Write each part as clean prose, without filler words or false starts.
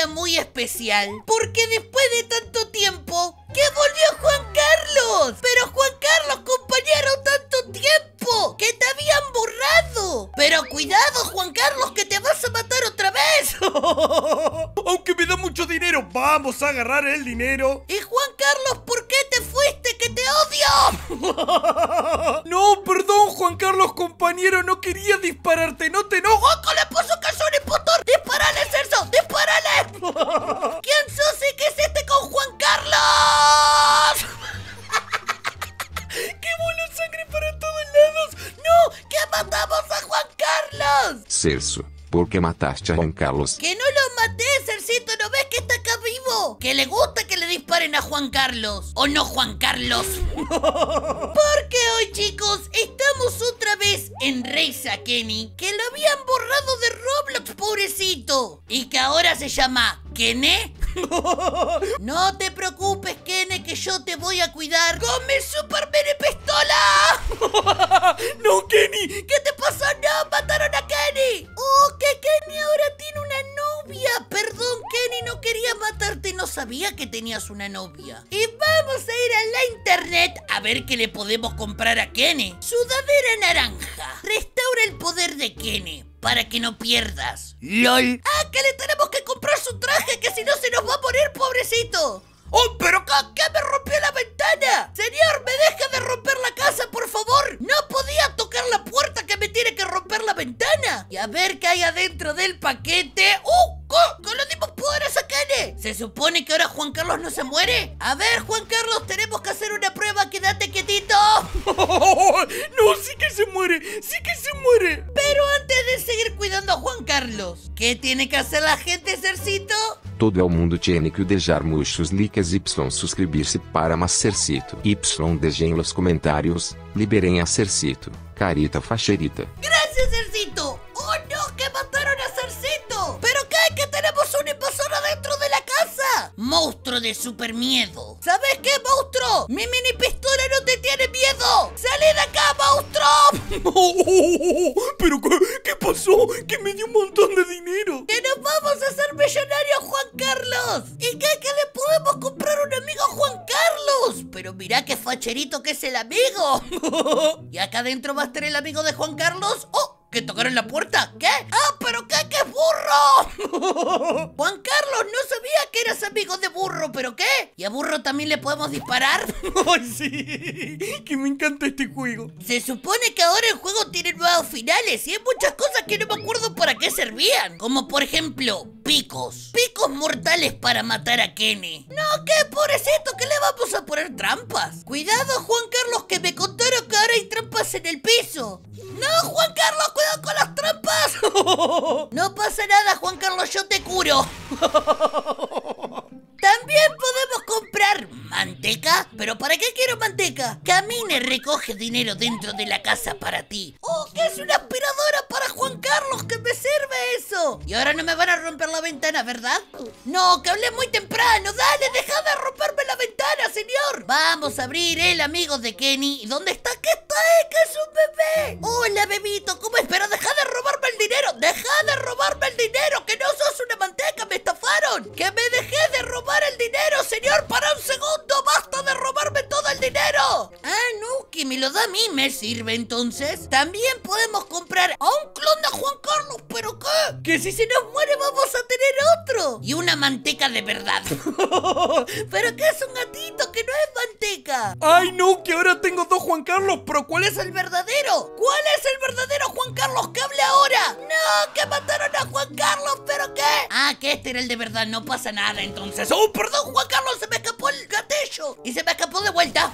día muy especial, porque después de tanto tiempo que volvió Juan Carlos. Pero Juan Carlos, compañero, tanto tiempo que te habían borrado. Pero cuidado, Juan Carlos, que te vas a matar otra vez. Aunque me da mucho dinero, vamos a agarrar el dinero. Y Juan Carlos, ¿por qué te fuiste? ¡Que te odio! No, perdón, Juan Carlos, compañero, no quería dispararte, no te enojes. ¡Ojo, le puso que es un impostor! ¡Disparale, Celso! ¡Disparale! ¿Quién sos y qué hiciste con Juan Carlos? ¡Qué bola sangre para todos lados! ¡No! ¡Que matamos a Juan Carlos! Celso, ¿por qué mataste a Juan Carlos? ¡Que no lo maté, Celcito! ¿No ves que está acá vivo? ¡Que le gusta que le disparen a Juan Carlos! ¿O no, Juan Carlos? Porque hoy, chicos, estamos otra vez en Race a Kenny, que lo habían borrado de Roblox, pobrecito. Y que ahora se llama Kene. No te preocupes, Kene, que yo te voy a cuidar con mi super mini pistola. No, Kenny. ¿Qué te pasó? No, mataron a Kenny. Oh, que Kenny ahora tiene una novia. Perdón, Kenny, no quería matarte, no sabía que tenías una novia. Y vamos a ir a la internet a ver qué le podemos comprar a Kenny. Sudadera naranja. Restaura el poder de Kenny para que no pierdas. ¡Lol! ¡Ah, que le tenemos que comprar su traje, que si no se nos va a morir, pobrecito! ¡Oh, pero qué me rompió la ventana! ¡Señor, me deja de romper la casa, por favor! ¡No podía tocar la puerta, que me tiene que romper la ventana! Y a ver qué hay adentro del paquete. ¡Que le dimos poderes a Kenny! ¿Se supone que ahora Juan Carlos no se muere? A ver, Juan Carlos, tenemos que hacer una prueba. ¡Quédate quietito! No, sí que se muere, sí que se muere. Pero antes de seguir cuidando a Juan Carlos, ¿qué tiene que hacer la gente, Cercito? Todo el mundo tiene que dejar muchos likes y suscribirse para más Cercito. Y dejen en los comentarios, liberen a Cercito, carita facherita. ¡Gracias, Cercito! ¡Oh, no! ¡Que mataron a Cercito! ¿Pero qué? ¡Que tenemos un invasor adentro de la casa! ¡Monstruo de super miedo! ¿Sabes qué, monstruo? ¡Mi mini pistola no te tiene miedo! ¡Salí de acá, monstruo! ¿Pero qué pasó? Que me dio un montón de dinero. ¡Que nos vamos a hacer millonarios, Juan Carlos! ¿Y qué? ¿Que le podemos comprar un amigo a Juan Carlos? Pero mirá qué facherito que es el amigo. ¿Y acá adentro va a estar el amigo de Juan Carlos? ¡Oh! ¿Que tocaron la puerta? ¿Qué? ¡Ah, pero qué es burro! Juan Carlos, no sabía que eras amigo de burro, ¿pero qué? ¿Y a burro también le podemos disparar? ¡Ay, sí! Que me encanta este juego. Se supone que ahora el juego tiene nuevos finales y hay muchas cosas que no me acuerdo para qué servían. Como por ejemplo, picos. Picos mortales para matar a Kenny. No, qué pobrecito, que le vamos a poner trampas. Cuidado, Juan Carlos, que me contaron que ahora hay trampas en el piso. No, Juan Carlos, cuidado con las trampas. No pasa nada, Juan Carlos, yo te curo. También podemos comprar manteca. ¿Pero para qué quiero manteca? Camine recoge dinero dentro de la casa para ti. ¡Oh, que es una aspiradora para Juan Carlos! ¡Que me sirve eso! Y ahora no me van a romper la ventana, ¿verdad? No, que hablé muy temprano. Dale, deja de romperme la ventana, señor. Vamos a abrir el amigo de Kenny. ¿Y dónde está? ¿Qué está? ¡Que es un bebé! Hola, bebito, ¿cómo es? Pero deja de robarme el dinero. Deja de robarme el dinero, que no sos una manteca, me estafaron. Que me dejé de robar el dinero, señor. Para un segundo, basta de robarme todo el dinero. Ah, no, que me lo da a mí, me sirve entonces. También podemos comprar a un clon de Juan Carlos, ¿pero qué? Que si se nos muere vamos a tener otro. Y una manteca de verdad. ¿Pero qué es un gatito? Que no es manteca. ¡Ay, no! Que ahora tengo dos Juan Carlos, pero ¿cuál es el verdadero? ¿Cuál es el verdadero Juan Carlos? ¡Que hable ahora! ¡No! ¡Que mataron a Juan Carlos! ¿Pero qué? Ah, que este era el de verdad, no pasa nada entonces. ¡Oh, perdón, Juan Carlos! Se me escapó el gatillo y se me escapó de vuelta.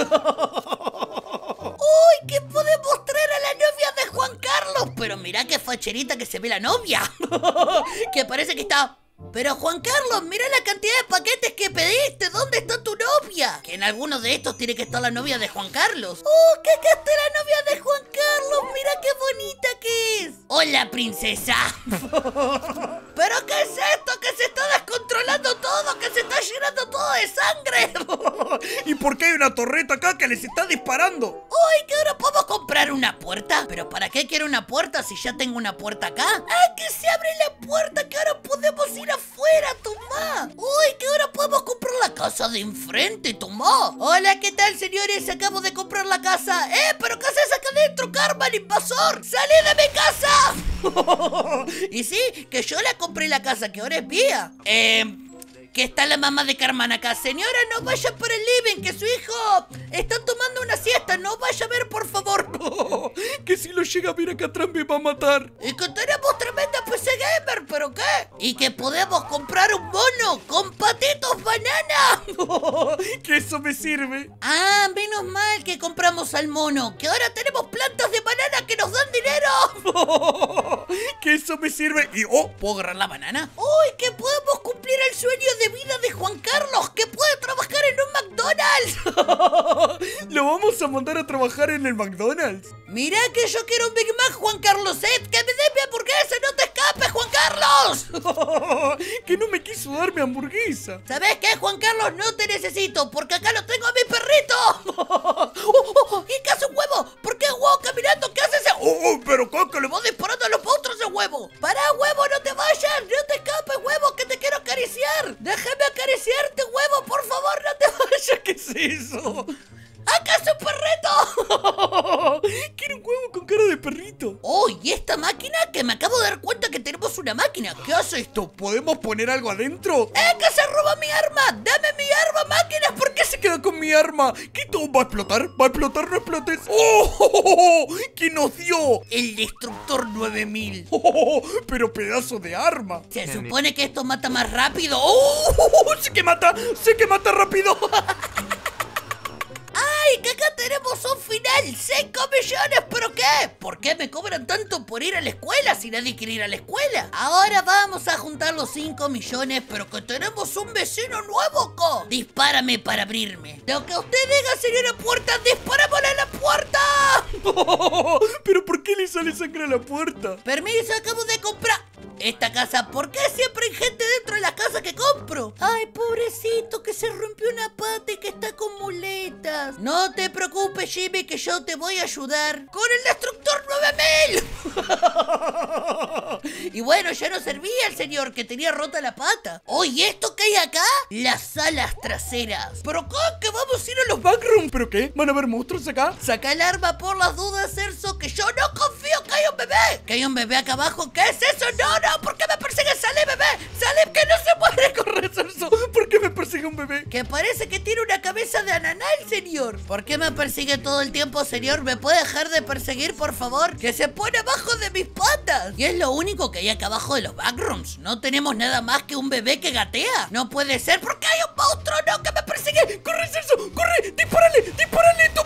¡Uy! ¿Qué podemos traer a la novia de Juan Carlos? Pero mirá qué facherita que se ve la novia. Que parece que está... Pero Juan Carlos, mira la cantidad de paquetes que pediste. ¿Dónde está tu novia? Que en alguno de estos tiene que estar la novia de Juan Carlos. ¡Oh, que acá está la novia de Juan Carlos! ¡Mira qué bonita que es! ¡Hola, princesa! ¿Pero qué es esto? Que se está descontrolando todo, que se está llenando todo de sangre. ¿Y por qué hay una torreta acá que les está disparando? ¡Uy, que ahora podemos comprar una puerta! ¿Pero para qué quiero una puerta si ya tengo una puerta acá? ¡Ah, que se abre la puerta, que ahora puedo podemos ir afuera, tomá. Uy, que ahora podemos comprar la casa de enfrente, tomá. Hola, ¿qué tal, señores? Acabo de comprar la casa. ¿Pero qué haces acá adentro, Cartman, invasor? ¡Salí de mi casa! Y sí, que yo la compré la casa, que ahora es mía. Que está la mamá de Cartman acá. Señora, no vaya por el living, que su hijo está tomando una siesta. No vaya a ver, por favor. Que si lo llega a ver acá atrás me va a matar. Y que tenemos tremenda PC gamer, ¿pero qué? Y que podemos comprar un mono con patitos banana. Que eso me sirve. Ah, menos mal que compramos al mono, que ahora tenemos plantas de banana que nos dan dinero. Que eso me sirve. Y ¿puedo agarrar la banana? Uy, que podemos cumplir el sueño de vida de Juan Carlos, que puede trabajar en un McDonald's. ¿Lo vamos a mandar a trabajar en el McDonald's? Mirá que yo quiero un Big Mac, Juan Carlos, que me dé mi hamburguesa, no te escapes, Juan Carlos. Que no me quiso dar mi hamburguesa. ¿Sabes qué, Juan Carlos? No te necesito, porque acá lo tengo a mi perrito. ¿Y qué hace un huevo? ¿Por qué huevo caminando? ¿Qué hace ese? Pero ¿qué Le va disparando a los monstruos ese huevo. Pará, huevo, no te vayas, no te escapes, huevo, que te quiero acariciar. Déjame acariciarte, huevo, por favor, no te vayas. ¿Qué es eso? ¡Acá es un perrito! Quiero un huevo con cara de perrito. Oh, ¿y esta máquina? Que me acabo de dar cuenta que tenemos una máquina. ¿Qué hace esto? ¿Podemos poner algo adentro? ¡Que se roba mi arma! ¡Dame mi arma, máquina! ¿Por qué se queda con mi arma? ¿Qué todo va a explotar? ¿Va a explotar? ¡No explotes! ¡Oh! ¿Quién nos dio? El Destructor 9000. Pero pedazo de arma. Se supone que esto mata más rápido. ¡Sé que mata! ¡Sé que mata rápido! ¡Ay, que acá tenemos un final! ¡5 millones! ¿Pero qué? ¿Por qué me cobran tanto por ir a la escuela si nadie quiere ir a la escuela? Ahora vamos a juntar los 5 millones, pero que tenemos un vecino nuevo, co. Dispárame para abrirme. Lo que usted diga, señora puerta, disparámosle a la puerta. ¿Pero por qué le sale sangre a la puerta? Permiso, acabo de comprar esta casa. ¿Por qué siempre hay gente dentro de la casa que compro? Ay, pobrecito, que se rompió una pata y que está con muletas. No te preocupes, Jimmy, que yo te voy a ayudar con el Destructor 9000. Y bueno, ya no servía el señor, que tenía rota la pata. Oye, ¿esto qué hay acá? Las alas traseras. ¿Pero qué? ¿Que vamos a ir a los Backrooms? ¿Pero qué? ¿Van a haber monstruos acá? Saca el arma por las dudas, Erso, que yo no confío que hay un bebé. Que hay un bebé acá abajo. ¿Qué es eso? No, ¿por qué me persigue? ¡Sale, bebé! ¡Sale, que no se muere! ¡Corre, Celso! ¿Por qué me persigue un bebé? Que parece que tiene una cabeza de ananá el señor. ¿Por qué me persigue todo el tiempo, señor? ¿Me puede dejar de perseguir, por favor? Que se pone abajo de mis patas. Y es lo único que hay acá abajo de los backrooms. No tenemos nada más que un bebé que gatea. No puede ser porque hay un monstruo, no, que me persigue. ¡Corre, Celso! ¡Corre! ¡Dispárale, tu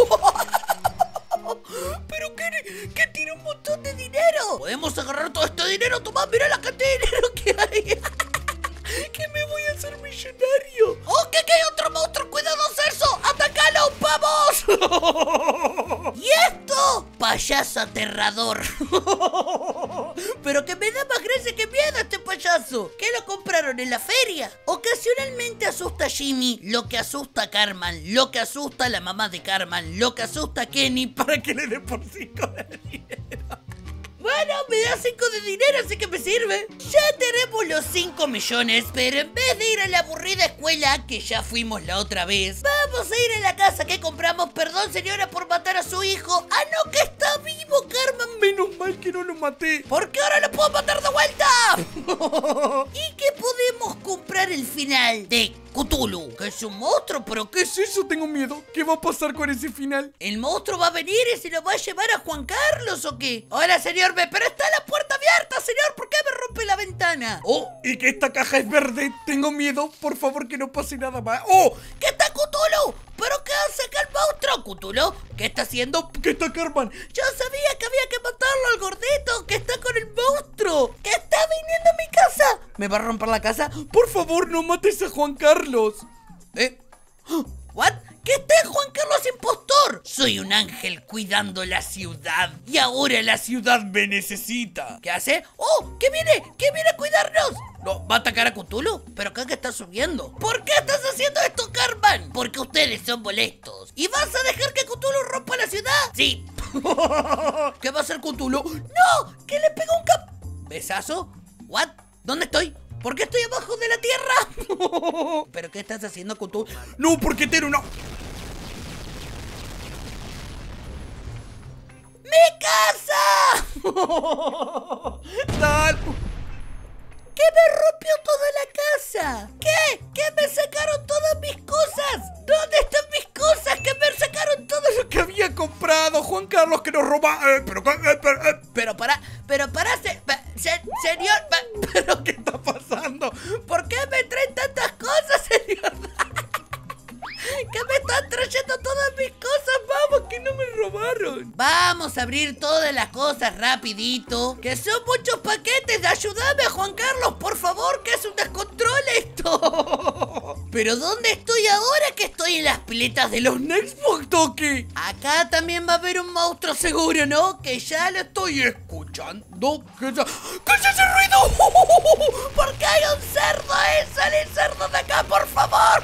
¿Pero qué tiene un montón de dinero? Podemos agarrar todo este dinero, Tomás. Mira la cantidad de dinero que hay. ¡Que me voy a hacer millonario! ¡Oh, que hay otro monstruo! ¡Cuidado, Celso! ¡Atacalo! ¡Vamos! ¿Y esto? Payaso aterrador. Pero que me da más gracia que miedo este payaso. ¿Qué lo compraron en la feria? Ocasionalmente asusta a Jimmy, lo que asusta a Cartman, lo que asusta a la mamá de Cartman, lo que asusta a Kenny. Para que le dé por 5 de dinero. Bueno, me da 5 de dinero, así que me sirve. Ya tenemos los 5 millones, pero en vez de ir a la aburrida escuela, que ya fuimos la otra vez, vamos a ir a la casa que compramos. Perdón, señora, por matar a su hijo. ¡Ah, no, que está vivo, Cartman! Menos mal que no lo maté. Porque ahora lo puedo matar de vuelta. ¿Y qué podemos comprar el final de Cthulhu? Que es un monstruo, pero ¿qué es eso? Tengo miedo. ¿Qué va a pasar con ese final? ¿El monstruo va a venir y se lo va a llevar a Juan Carlos o qué? Hola, señor B, pero está la puerta abierta, señor. ¿Por qué me rompe la ventana? Oh, y que esta caja es verde. Tengo miedo. Por favor, que no pase nada más. ¡Oh! ¿Qué está Cthulhu? ¿Pero qué hace acá el monstruo, Cthulhu? ¿Qué está haciendo? ¿Qué está Cartman? Yo sabía que había que matarlo al gordito que está con el monstruo. ¿Qué está viniendo a mi casa? ¿Me va a romper la casa? Por favor, no mates a Juan Carlos. ¿What? ¿Qué está Juan Carlos impostor? Soy un ángel cuidando la ciudad. Y ahora la ciudad me necesita. ¿Qué hace? ¡Oh! ¿Qué viene? ¿Qué viene a cuidarnos? ¿No, va a atacar a Cthulhu? ¿Pero acá que está subiendo? ¿Por qué estás haciendo esto, Cartman? Porque ustedes son molestos. ¿Y vas a dejar que Cthulhu rompa la ciudad? Sí. ¿Qué va a hacer Cthulhu? ¡No! ¡Que le pegó un besazo? ¿What? ¿Dónde estoy? ¿Por qué estoy abajo de la tierra? ¿Pero qué estás haciendo con tu...? No, porque tiene una... ¡Mi casa! Dale. ¿Qué me rompió toda la casa? ¿Qué? ¿Qué me sacaron todas mis cosas? ¿Dónde están mis cosas? ¿Que me sacaron todo lo Que había comprado Juan Carlos, que nos roba... Pero señor, ¿Pero qué está pasando? ¿por qué me traen tantas cosas, señor? ¿Qué me están trayendo todas mis cosas? Vamos, que no me robaron. Vamos a abrir todas las cosas rapidito, que son muchos paquetes. Ayúdame, Juan Carlos, por favor, que es un descontrol esto. Pero ¿dónde estoy ahora que estoy en las piletas de los Nextbox, Toki? Acá también va a haber un monstruo seguro, ¿no? Que ya lo estoy escuchando. ¿Qué es ese ruido? ¿Por qué hay un cerdo? ¡Sale el cerdo de acá, por favor!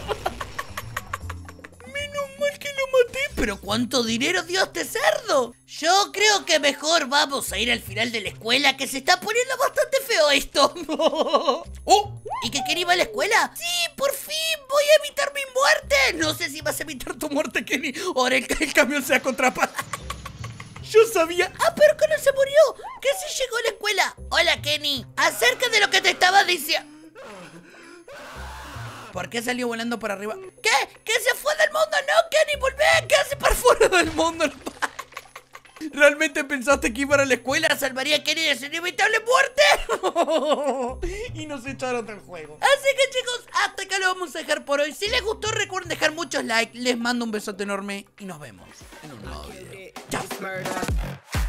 Menos mal que lo maté. ¿Pero cuánto dinero dio este cerdo? Yo creo que mejor vamos a ir al final de la escuela, que se está poniendo bastante feo esto. ¡Oh! ¿Y que Kenny va a la escuela? Sí, por fin voy a evitar mi muerte. No sé si vas a evitar tu muerte, Kenny. Ahora el camión se ha contrapado. Yo sabía. Ah, pero que no se murió. Que sí llegó a la escuela. Hola, Kenny. Acerca de lo que te estaba diciendo. ¿Por qué salió volando por arriba? ¿Qué? ¿Qué se fue del mundo? No, Kenny, volvé. ¿Qué hace para fuera del mundo? ¿Realmente pensaste que iba a la escuela salvaría a Kenny de su inevitable muerte? Y nos echaron del juego. Así que, chicos, hasta acá lo vamos a dejar por hoy. Si les gustó, recuerden dejar muchos likes. Les mando un besote enorme y nos vemos en un nuevo video. Chao.